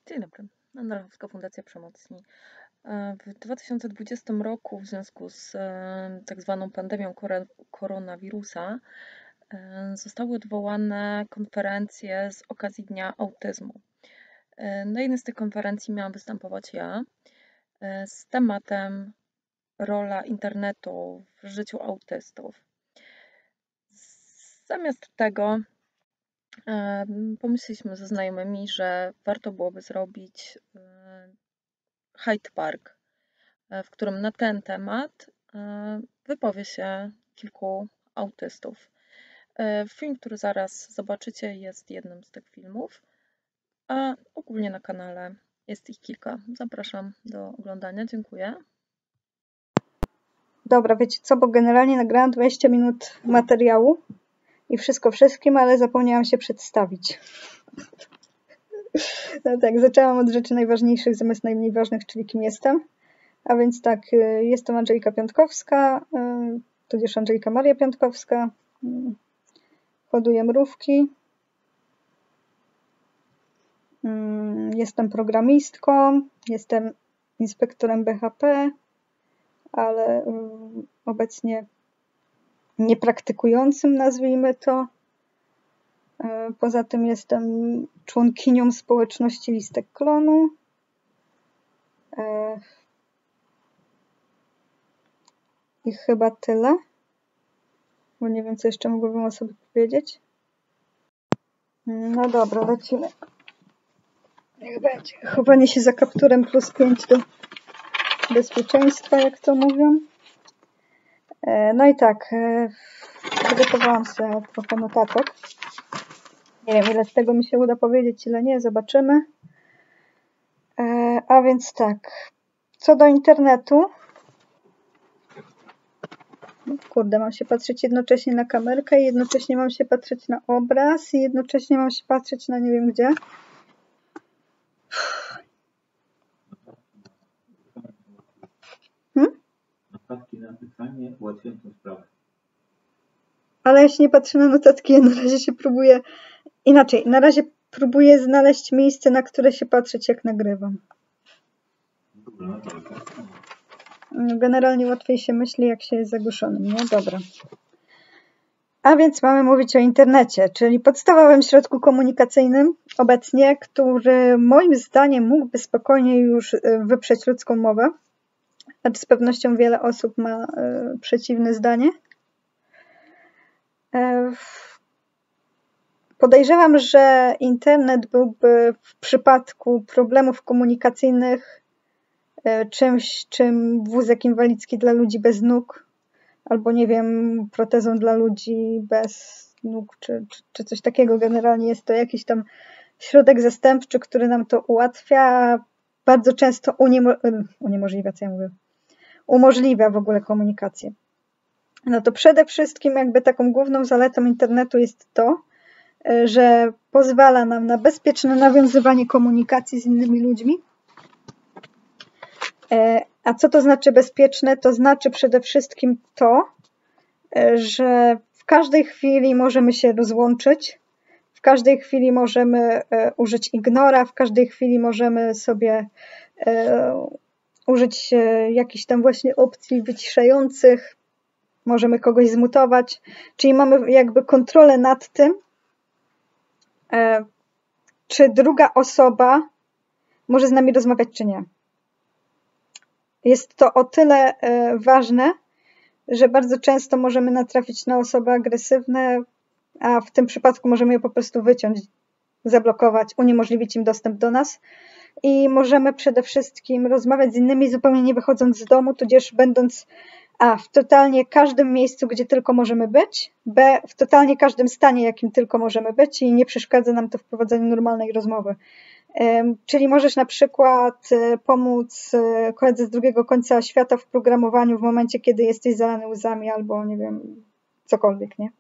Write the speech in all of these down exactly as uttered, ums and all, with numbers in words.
Dzień dobry, Anna Lechowska, Fundacja Przemocni. W dwa tysiące dwudziestym roku w związku z tak zwaną pandemią koronawirusa zostały odwołane konferencje z okazji Dnia Autyzmu. Na jednej z tych konferencji miałam występować ja z tematem rola internetu w życiu autystów. Zamiast tego pomyśleliśmy ze znajomymi, że warto byłoby zrobić Hyde Park, w którym na ten temat wypowie się kilku autystów. Film, który zaraz zobaczycie, jest jednym z tych filmów, a ogólnie na kanale jest ich kilka. Zapraszam do oglądania. Dziękuję. Dobra, wiecie co, bo generalnie nagrałam dwadzieścia minut materiału i wszystko wszystkim, ale zapomniałam się przedstawić. No tak, zaczęłam od rzeczy najważniejszych zamiast najmniej ważnych, czyli kim jestem. A więc tak, jestem Andrzejka Piątkowska, tudzież Andrzejka Maria Piątkowska. Hoduję mrówki. Jestem programistką, jestem inspektorem B H P, ale obecnie niepraktykującym, nazwijmy to. Poza tym jestem członkinią społeczności Listek Klonu. I chyba tyle, bo nie wiem, co jeszcze mogłabym o sobie powiedzieć. No dobra, lecimy. Niech będzie. Chowanie się za kapturem plus pięć do bezpieczeństwa, jak to mówią. No i tak, przygotowałam sobie trochę notatek. Nie wiem, ile z tego mi się uda powiedzieć, ile nie, zobaczymy. A więc tak, co do internetu. Kurde, mam się patrzeć jednocześnie na kamerkę i jednocześnie mam się patrzeć na obraz i jednocześnie mam się patrzeć na nie wiem gdzie. Hmm? Notatki na pisanie ułatwiają tę sprawę. Ale ja się nie patrzę na notatki, ja na razie się próbuję... Inaczej, na razie próbuję znaleźć miejsce, na które się patrzeć, jak nagrywam. Generalnie łatwiej się myśli, jak się jest zagłuszonym, nie? Dobra. A więc mamy mówić o internecie, czyli podstawowym środku komunikacyjnym obecnie, który moim zdaniem mógłby spokojnie już wyprzeć ludzką mowę. Acz z pewnością wiele osób ma przeciwne zdanie. Podejrzewam, że internet byłby w przypadku problemów komunikacyjnych czymś, czym wózek inwalidzki dla ludzi bez nóg, albo nie wiem, protezą dla ludzi bez nóg, czy, czy, czy coś takiego. Generalnie jest to jakiś tam środek zastępczy, który nam to ułatwia, bardzo często uniemo uniemożliwia, co ja mówię, umożliwia w ogóle komunikację. No to przede wszystkim jakby taką główną zaletą internetu jest to, że pozwala nam na bezpieczne nawiązywanie komunikacji z innymi ludźmi. A co to znaczy bezpieczne? To znaczy przede wszystkim to, że w każdej chwili możemy się rozłączyć, w każdej chwili możemy użyć ignora, w każdej chwili możemy sobie użyć jakichś tam właśnie opcji wyciszających, możemy kogoś zmutować, czyli mamy jakby kontrolę nad tym, czy druga osoba może z nami rozmawiać, czy nie. Jest to o tyle ważne, że bardzo często możemy natrafić na osoby agresywne, a w tym przypadku możemy je po prostu wyciąć, zablokować, uniemożliwić im dostęp do nas i możemy przede wszystkim rozmawiać z innymi zupełnie nie wychodząc z domu, tudzież będąc a w totalnie każdym miejscu, gdzie tylko możemy być, b w totalnie każdym stanie, jakim tylko możemy być i nie przeszkadza nam to w prowadzeniu normalnej rozmowy. Czyli możesz na przykład pomóc koledze z drugiego końca świata w programowaniu w momencie, kiedy jesteś zalany łzami albo nie wiem, cokolwiek, nie?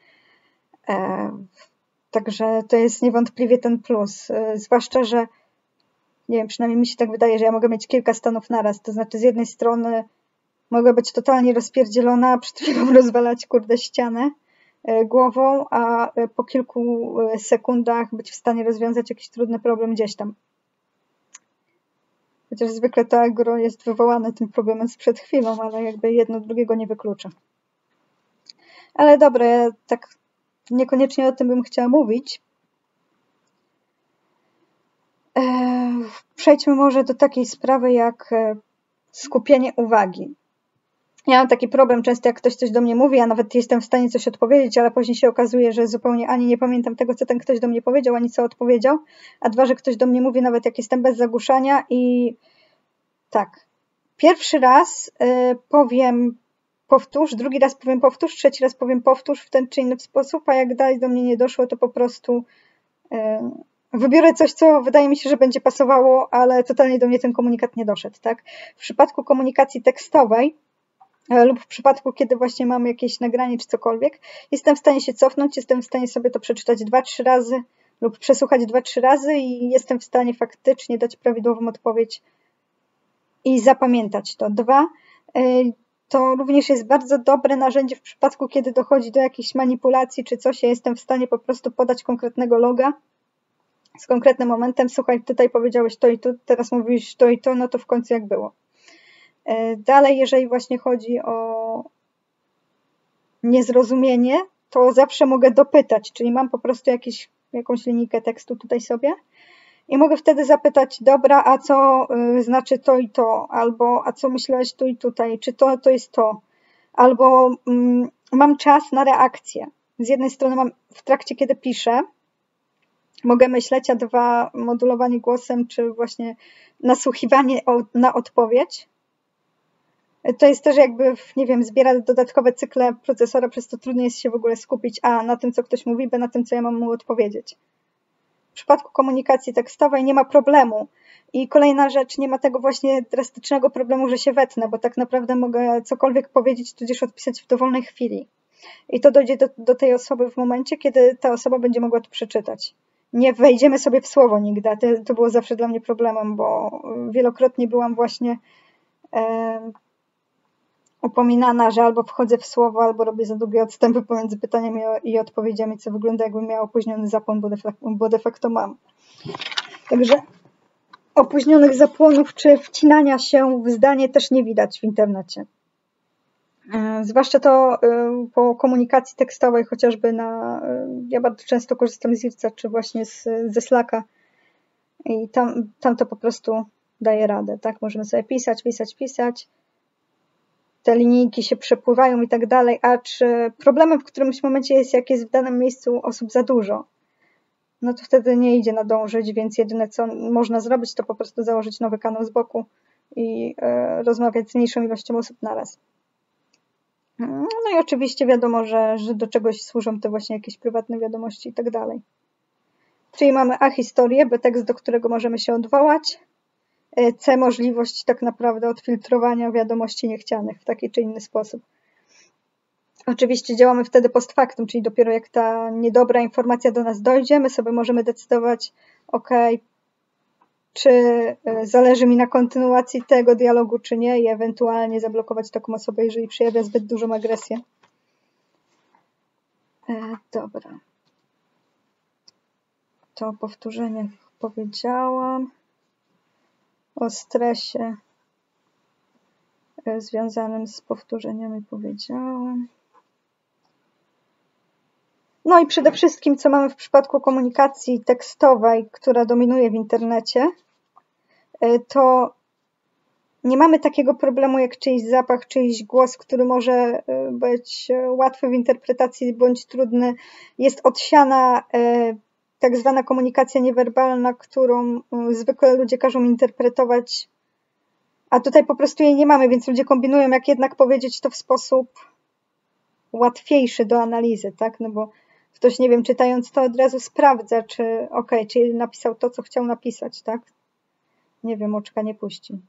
Także to jest niewątpliwie ten plus. Zwłaszcza, że nie wiem, przynajmniej mi się tak wydaje, że ja mogę mieć kilka stanów naraz. To znaczy z jednej strony mogę być totalnie rozpierdzielona, przed chwilą rozwalać kurde ścianę głową, a po kilku sekundach być w stanie rozwiązać jakiś trudny problem gdzieś tam. Chociaż zwykle to agro jest wywołane tym problemem sprzed chwilą, ale jakby jedno drugiego nie wyklucza. Ale dobra, ja tak niekoniecznie o tym bym chciała mówić. Przejdźmy może do takiej sprawy jak skupienie uwagi. Ja mam taki problem często, jak ktoś coś do mnie mówi, ja nawet jestem w stanie coś odpowiedzieć, ale później się okazuje, że zupełnie ani nie pamiętam tego, co ten ktoś do mnie powiedział, ani co odpowiedział, a dwa, że ktoś do mnie mówi, nawet jak jestem bez zagłuszania i tak, pierwszy raz y, powiem powtórz, drugi raz powiem powtórz, trzeci raz powiem powtórz w ten czy inny sposób, a jak dalej do mnie nie doszło, to po prostu y, wybiorę coś, co wydaje mi się, że będzie pasowało, ale totalnie do mnie ten komunikat nie doszedł, tak? W przypadku komunikacji tekstowej lub w przypadku, kiedy właśnie mam jakieś nagranie czy cokolwiek, jestem w stanie się cofnąć, jestem w stanie sobie to przeczytać dwa, trzy razy lub przesłuchać dwa, trzy razy i jestem w stanie faktycznie dać prawidłową odpowiedź i zapamiętać to. Dwa, to również jest bardzo dobre narzędzie w przypadku, kiedy dochodzi do jakichś manipulacji czy coś, ja jestem w stanie po prostu podać konkretnego loga z konkretnym momentem, słuchaj, tutaj powiedziałeś to i to, teraz mówisz to i to, no to w końcu jak było. Dalej, jeżeli właśnie chodzi o niezrozumienie, to zawsze mogę dopytać, czyli mam po prostu jakiś, jakąś linijkę tekstu tutaj sobie i mogę wtedy zapytać, dobra, a co y, znaczy to i to, albo a co myślałeś tu i tutaj, czy to, to jest to, albo mm, mam czas na reakcję. Z jednej strony mam w trakcie, kiedy piszę, mogę myśleć, a dwa, modulowanie głosem, czy właśnie nasłuchiwanie o, na odpowiedź. To jest też jakby, nie wiem, zbiera dodatkowe cykle procesora, przez to trudniej jest się w ogóle skupić a na tym, co ktoś mówi, b na tym, co ja mam mu odpowiedzieć. W przypadku komunikacji tekstowej nie ma problemu. I kolejna rzecz, nie ma tego właśnie drastycznego problemu, że się wetnę, bo tak naprawdę mogę cokolwiek powiedzieć, tudzież odpisać w dowolnej chwili. I to dojdzie do, do tej osoby w momencie, kiedy ta osoba będzie mogła to przeczytać. Nie wejdziemy sobie w słowo nigdy. To, to było zawsze dla mnie problemem, bo wielokrotnie byłam właśnie e, upominana, że albo wchodzę w słowo, albo robię za długie odstępy pomiędzy pytaniami i odpowiedziami, co wygląda, jakbym miała opóźniony zapłon, bo de facto, bo de facto mam. Także opóźnionych zapłonów czy wcinania się w zdanie też nie widać w internecie. Zwłaszcza to po komunikacji tekstowej, chociażby na, ja bardzo często korzystam z Irca, czy właśnie z, ze Slacka i tam, tam to po prostu daje radę, tak? Możemy sobie pisać, pisać, pisać, te linijki się przepływają i tak dalej, a czy problemem w którymś momencie jest, jak jest w danym miejscu osób za dużo, no to wtedy nie idzie nadążyć, więc jedyne co można zrobić, to po prostu założyć nowy kanał z boku i e, rozmawiać z mniejszą ilością osób naraz. No i oczywiście wiadomo, że, że do czegoś służą te właśnie jakieś prywatne wiadomości i tak dalej. Czyli mamy A historię, B tekst, do którego możemy się odwołać, C możliwość tak naprawdę odfiltrowania wiadomości niechcianych w taki czy inny sposób. Oczywiście działamy wtedy post factum, czyli dopiero jak ta niedobra informacja do nas dojdzie, my sobie możemy decydować, ok, czy zależy mi na kontynuacji tego dialogu, czy nie, i ewentualnie zablokować taką osobę, jeżeli przejawia zbyt dużą agresję. E, dobra. To o powtórzeniach powiedziałam. O stresie związanym z powtórzeniami powiedziałam. No i przede wszystkim, co mamy w przypadku komunikacji tekstowej, która dominuje w internecie, to nie mamy takiego problemu jak czyjś zapach, czyjś głos, który może być łatwy w interpretacji bądź trudny. Jest odsiana tak zwana komunikacja niewerbalna, którą zwykle ludzie każą interpretować, a tutaj po prostu jej nie mamy, więc ludzie kombinują, jak jednak powiedzieć to w sposób łatwiejszy do analizy, tak? No bo ktoś, nie wiem, czytając to od razu sprawdza, czy ok, czy napisał to, co chciał napisać, tak? Nie wiem, oczka nie puści.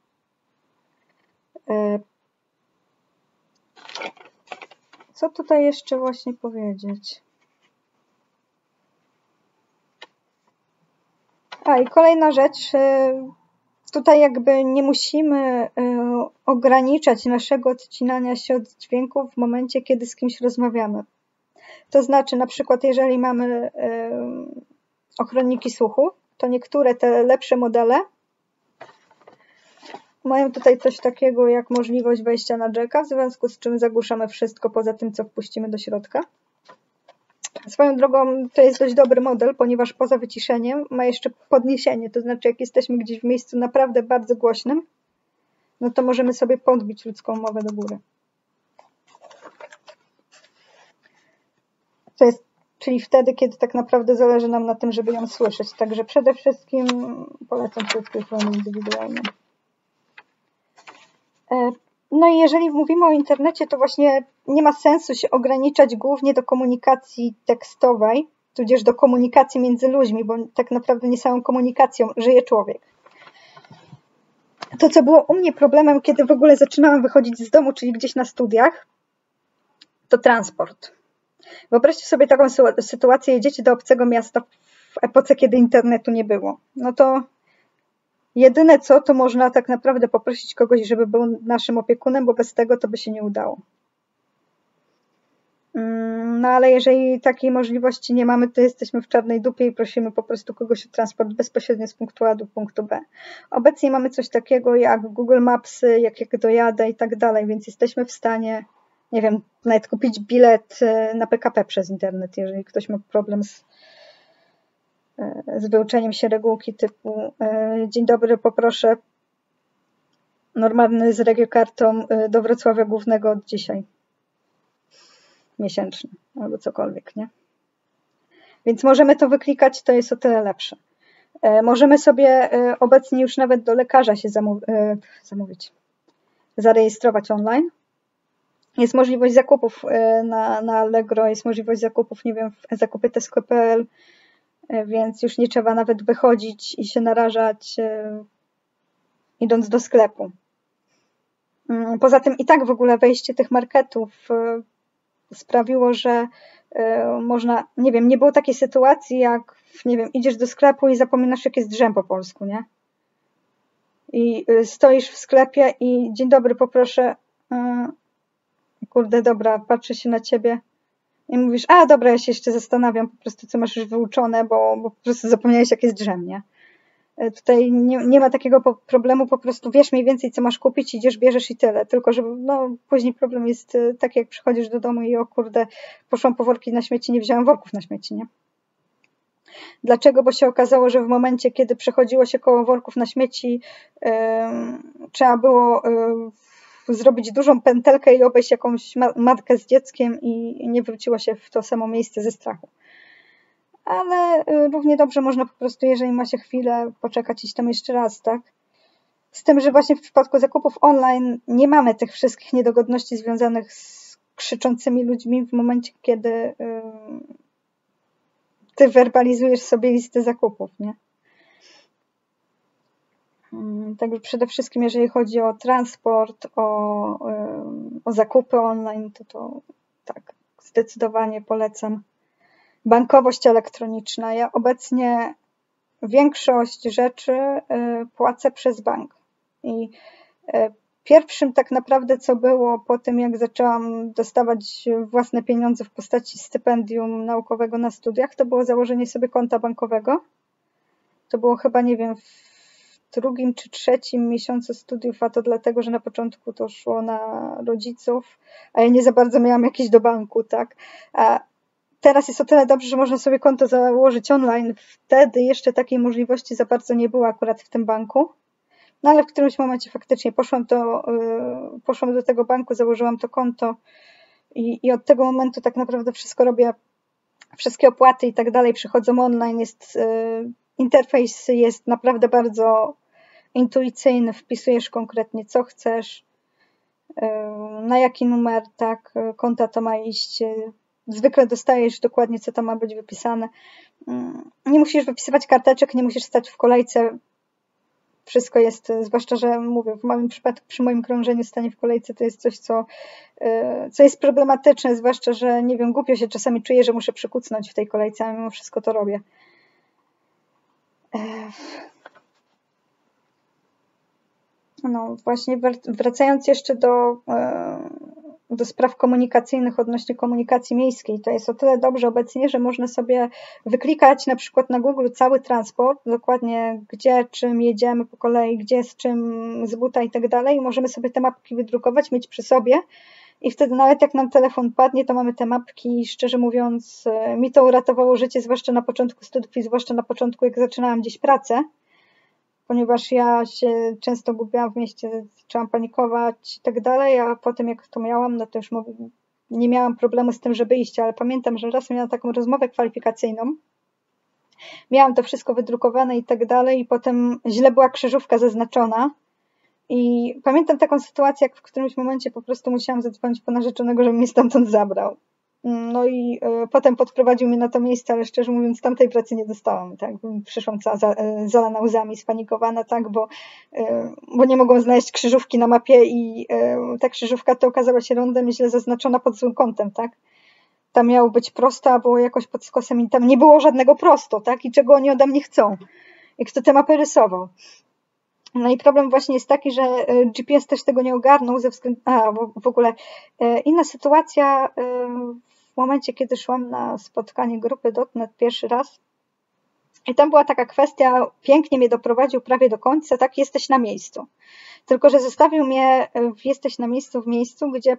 Co tutaj jeszcze właśnie powiedzieć? A i kolejna rzecz, tutaj jakby nie musimy ograniczać naszego odcinania się od dźwięków w momencie, kiedy z kimś rozmawiamy. To znaczy, na przykład, jeżeli mamy ochronniki słuchu, to niektóre te lepsze modele Mają tutaj coś takiego jak możliwość wejścia na jacka, w związku z czym zagłuszamy wszystko poza tym, co wpuścimy do środka. Swoją drogą to jest dość dobry model, ponieważ poza wyciszeniem ma jeszcze podniesienie, to znaczy jak jesteśmy gdzieś w miejscu naprawdę bardzo głośnym, no to możemy sobie podbić ludzką mowę do góry. To jest, czyli wtedy, kiedy tak naprawdę zależy nam na tym, żeby ją słyszeć. Także przede wszystkim polecam wszystkie strony indywidualne. No i jeżeli mówimy o internecie, to właśnie nie ma sensu się ograniczać głównie do komunikacji tekstowej, tudzież do komunikacji między ludźmi, bo tak naprawdę nie samą komunikacją żyje człowiek. To, co było u mnie problemem, kiedy w ogóle zaczynałam wychodzić z domu, czyli gdzieś na studiach, to transport. Wyobraźcie sobie taką sytuację, jedziecie do obcego miasta w epoce, kiedy internetu nie było. No to jedyne co, to można tak naprawdę poprosić kogoś, żeby był naszym opiekunem, bo bez tego to by się nie udało. No ale jeżeli takiej możliwości nie mamy, to jesteśmy w czarnej dupie i prosimy po prostu kogoś o transport bezpośrednio z punktu A do punktu B. Obecnie mamy coś takiego jak Google Mapsy, jak, jak dojadę i tak dalej, więc jesteśmy w stanie, nie wiem, nawet kupić bilet na P K P przez internet, jeżeli ktoś ma problem z, z wyuczeniem się regułki typu dzień dobry, poproszę normalny z regiokartą do Wrocławia Głównego od dzisiaj. Miesięczny albo cokolwiek, nie? Więc możemy to wyklikać, to jest o tyle lepsze. Możemy sobie obecnie już nawet do lekarza się zamów zamówić, zarejestrować online. Jest możliwość zakupów na, na Allegro, jest możliwość zakupów, nie wiem, w zakupy Tesco kropka p l, więc już nie trzeba nawet wychodzić i się narażać, idąc do sklepu. Poza tym i tak w ogóle wejście tych marketów sprawiło, że można, nie wiem, nie było takiej sytuacji, jak, nie wiem, idziesz do sklepu i zapominasz, jak jest drzem po polsku, nie? I stoisz w sklepie i dzień dobry, poproszę, kurde, dobra, patrzę się na ciebie i mówisz, a dobra, ja się jeszcze zastanawiam po prostu, co masz już wyuczone, bo, bo po prostu zapomniałeś, jak jest drzem, nie? Tutaj nie, nie ma takiego po problemu, po prostu wiesz mniej więcej, co masz kupić, idziesz, bierzesz i tyle. Tylko, że no, później problem jest taki, jak przychodzisz do domu i o kurde, poszłam po worki na śmieci, nie wziąłem worków na śmieci, nie? Dlaczego? Bo się okazało, że w momencie, kiedy przechodziło się koło worków na śmieci, yy, trzeba było yy, zrobić dużą pętelkę i obejść jakąś ma matkę z dzieckiem i nie wróciło się w to samo miejsce ze strachu. Ale równie dobrze można po prostu, jeżeli ma się chwilę, poczekać iść tam jeszcze raz, tak? Z tym, że właśnie w przypadku zakupów online nie mamy tych wszystkich niedogodności związanych z krzyczącymi ludźmi w momencie, kiedy yy, ty werbalizujesz sobie listę zakupów, nie? Yy, także przede wszystkim, jeżeli chodzi o transport, o, yy, o zakupy online, to to tak, zdecydowanie polecam. Bankowość elektroniczna. Ja obecnie większość rzeczy płacę przez bank. I pierwszym tak naprawdę, co było po tym, jak zaczęłam dostawać własne pieniądze w postaci stypendium naukowego na studiach, to było założenie sobie konta bankowego. To było chyba, nie wiem, w drugim czy trzecim miesiącu studiów, a to dlatego, że na początku to szło na rodziców, a ja nie za bardzo miałam jakieś do banku, tak? A teraz jest o tyle dobrze, że można sobie konto założyć online. Wtedy jeszcze takiej możliwości za bardzo nie było akurat w tym banku. No ale w którymś momencie faktycznie poszłam do, yy, poszłam do tego banku, założyłam to konto i, i od tego momentu tak naprawdę wszystko robię, wszystkie opłaty i tak dalej przychodzą online. Jest, yy, interfejs jest naprawdę bardzo intuicyjny, wpisujesz konkretnie co chcesz, yy, na jaki numer tak konta to ma iść. Zwykle dostajesz dokładnie, co tam ma być wypisane. Nie musisz wypisywać karteczek, nie musisz stać w kolejce. Wszystko jest, zwłaszcza, że mówię, w moim przypadku, przy moim krążeniu stanie w kolejce to jest coś, co, co jest problematyczne, zwłaszcza, że nie wiem, głupio się czasami czuję, że muszę przykucnąć w tej kolejce, a mimo wszystko to robię. No właśnie, wracając jeszcze do do spraw komunikacyjnych odnośnie komunikacji miejskiej. To jest o tyle dobrze obecnie, że można sobie wyklikać na przykład na Google cały transport, dokładnie gdzie, czym jedziemy po kolei, gdzie, z czym, z buta i tak dalej. Możemy sobie te mapki wydrukować, mieć przy sobie i wtedy nawet jak nam telefon padnie, to mamy te mapki. Szczerze mówiąc, mi to uratowało życie, zwłaszcza na początku studiów i zwłaszcza na początku, jak zaczynałam gdzieś pracę, ponieważ ja się często gubiłam w mieście, zaczęłam panikować i tak dalej, a potem jak to miałam, no to już nie miałam problemu z tym, żeby iść, ale pamiętam, że raz miałam taką rozmowę kwalifikacyjną, miałam to wszystko wydrukowane i tak dalej i potem źle była krzyżówka zaznaczona i pamiętam taką sytuację, jak w którymś momencie po prostu musiałam zadzwonić po narzeczonego, żeby mnie stamtąd zabrał. No i y, potem podprowadził mnie na to miejsce, ale szczerze mówiąc tamtej pracy nie dostałam, tak, przyszłam cała za, y, zalana łzami, spanikowana, tak, bo, y, bo nie mogłam znaleźć krzyżówki na mapie i y, ta krzyżówka to okazała się rondem źle zaznaczona pod złym kątem, tak, tam miało być prosto, a było jakoś pod skosem i tam nie było żadnego prosto, tak, i czego oni ode mnie chcą i kto te mapy rysował. No i problem właśnie jest taki, że G P S też tego nie ogarnął ze względu... A, w ogóle inna sytuacja w momencie, kiedy szłam na spotkanie grupy dot net pierwszy raz i tam była taka kwestia, pięknie mnie doprowadził prawie do końca, tak, jesteś na miejscu. Tylko że zostawił mnie, jesteś na miejscu w miejscu, gdzie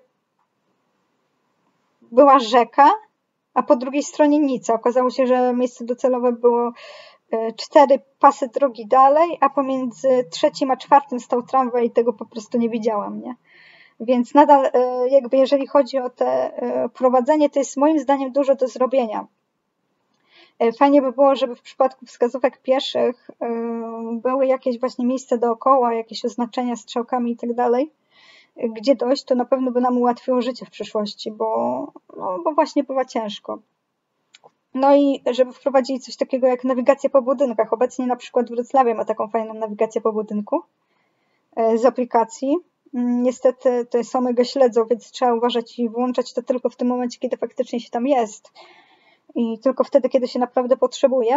była rzeka, a po drugiej stronie nic. Okazało się, że miejsce docelowe było cztery pasy drogi dalej, a pomiędzy trzecim a czwartym stał tramwaj i tego po prostu nie widziałam, nie? Więc nadal jakby jeżeli chodzi o te prowadzenie, to jest moim zdaniem dużo do zrobienia. Fajnie by było, żeby w przypadku wskazówek pieszych były jakieś właśnie miejsca dookoła, jakieś oznaczenia strzałkami i tak dalej, gdzie dojść, to na pewno by nam ułatwiło życie w przyszłości, bo, no, bo właśnie bywa ciężko. No i żeby wprowadzili coś takiego jak nawigację po budynkach. Obecnie na przykład Wrocławie ma taką fajną nawigację po budynku z aplikacji. Niestety to są mega śledzą, więc trzeba uważać i włączać to tylko w tym momencie, kiedy faktycznie się tam jest. I tylko wtedy, kiedy się naprawdę potrzebuje.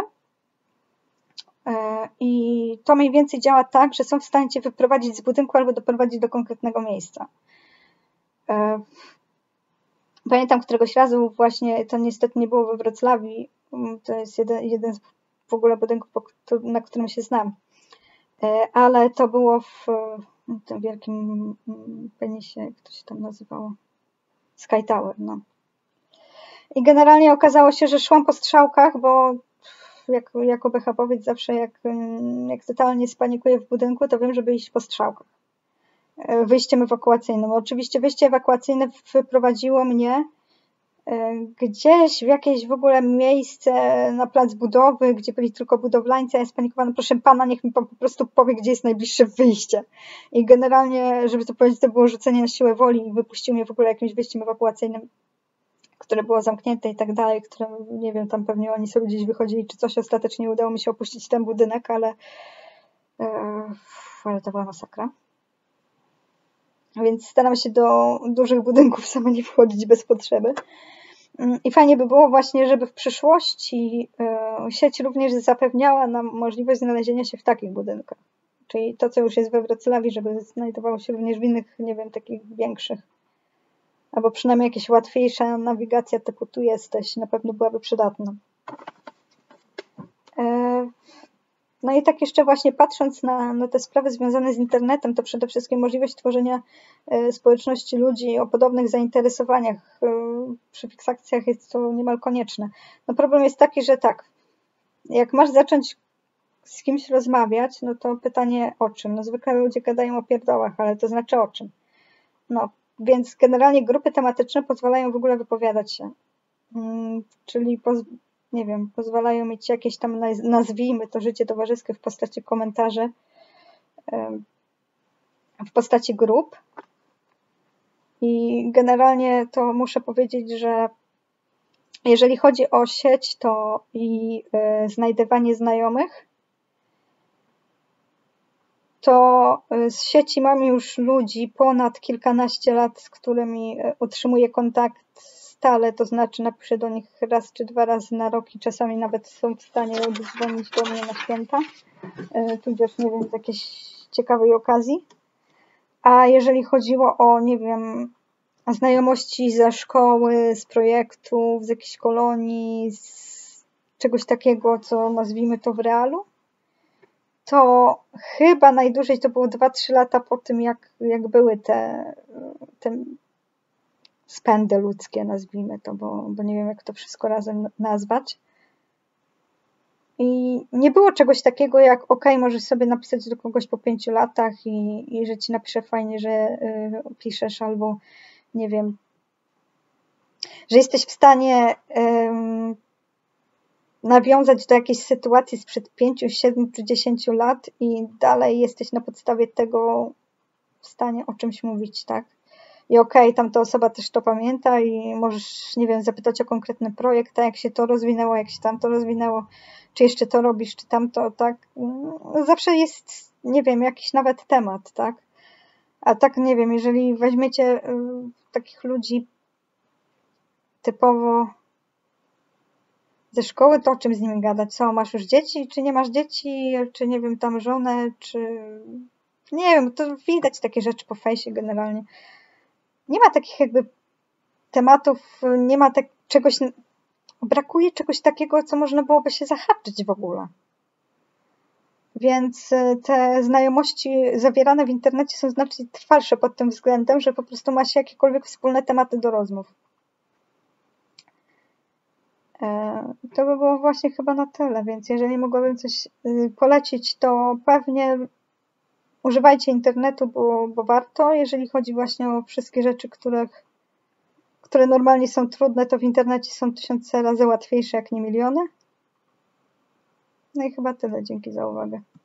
I to mniej więcej działa tak, że są w stanie cię wyprowadzić z budynku albo doprowadzić do konkretnego miejsca. Pamiętam któregoś razu właśnie, to niestety nie było we Wrocławiu, to jest jeden, jeden z w ogóle budynków, na którym się znam, ale to było w tym wielkim penisie, jak to się tam nazywało, Sky Tower, no. I generalnie okazało się, że szłam po strzałkach, bo jak, jako behapowiec zawsze jak, jak totalnie spanikuję w budynku, to wiem, żeby iść po strzałkach. Wyjściem ewakuacyjnym. Oczywiście wyjście ewakuacyjne wyprowadziło mnie gdzieś w jakieś w ogóle miejsce na plac budowy, gdzie byli tylko budowlańcy, a ja spanikowana, proszę pana, niech mi pan po prostu powie, gdzie jest najbliższe wyjście. I generalnie, żeby to powiedzieć, to było rzucenie na siłę woli i wypuścił mnie w ogóle jakimś wyjściem ewakuacyjnym, które było zamknięte i tak dalej, które, nie wiem, tam pewnie oni sobie gdzieś wychodzili czy coś, ostatecznie udało mi się opuścić ten budynek, ale, ale to była masakra. Więc staram się do dużych budynków sama nie wchodzić bez potrzeby. I fajnie by było właśnie, żeby w przyszłości sieć również zapewniała nam możliwość znalezienia się w takich budynkach. Czyli to, co już jest we Wrocławiu, żeby znajdowało się również w innych, nie wiem, takich większych. Albo przynajmniej jakaś łatwiejsza nawigacja typu tu jesteś, na pewno byłaby przydatna. No i tak jeszcze właśnie patrząc na, na te sprawy związane z internetem, to przede wszystkim możliwość tworzenia społeczności ludzi o podobnych zainteresowaniach przy fiksacjach jest to niemal konieczne. No problem jest taki, że tak, jak masz zacząć z kimś rozmawiać, no to pytanie o czym? No zwykle ludzie gadają o pierdołach, ale to znaczy o czym? No, więc generalnie grupy tematyczne pozwalają w ogóle wypowiadać się. Hmm, czyli poz nie wiem, pozwalają mieć jakieś tam, nazwijmy to, życie towarzyskie w postaci komentarzy, w postaci grup. I generalnie to muszę powiedzieć, że jeżeli chodzi o sieć, to i znajdywanie znajomych, to z sieci mam już ludzi ponad kilkanaście lat, z którymi utrzymuję kontakt stale, to znaczy napiszę do nich raz czy dwa razy na rok i czasami nawet są w stanie dzwonić do mnie na święta, tudzież nie wiem, z jakiejś ciekawej okazji. A jeżeli chodziło o, nie wiem, znajomości ze szkoły, z projektów, z jakiejś kolonii, z czegoś takiego, co nazwijmy to w realu, to chyba najdłużej to było dwa trzy lata po tym, jak, jak były te, te spędy ludzkie, nazwijmy to, bo, bo nie wiem, jak to wszystko razem nazwać. I nie było czegoś takiego jak, ok, możesz sobie napisać do kogoś po pięciu latach i, i że ci napisze fajnie, że y, piszesz, albo nie wiem, że jesteś w stanie y, nawiązać do jakiejś sytuacji sprzed pięciu, siedmiu czy dziesięciu lat i dalej jesteś na podstawie tego w stanie o czymś mówić, tak? I okej, okay, tamta osoba też to pamięta i możesz, nie wiem, zapytać o konkretny projekt, a jak się to rozwinęło, jak się tamto rozwinęło, czy jeszcze to robisz, czy tamto, tak? Zawsze jest, nie wiem, jakiś nawet temat, tak? A tak, nie wiem, jeżeli weźmiecie y, takich ludzi typowo ze szkoły, to o czym z nimi gadać? Co, masz już dzieci, czy nie masz dzieci, czy nie wiem, tam żonę, czy... Nie wiem, to widać takie rzeczy po fejsie generalnie. Nie ma takich jakby tematów, nie ma tak czegoś, brakuje czegoś takiego, co można byłoby się zahaczyć w ogóle. Więc te znajomości zawierane w internecie są znacznie trwalsze pod tym względem, że po prostu ma się jakiekolwiek wspólne tematy do rozmów. To by było właśnie chyba na tyle, więc jeżeli mogłabym coś polecić, to pewnie używajcie internetu, bo, bo warto. Jeżeli chodzi właśnie o wszystkie rzeczy, których, które normalnie są trudne, to w internecie są tysiące razy łatwiejsze, jak nie miliony. No i chyba tyle. Dzięki za uwagę.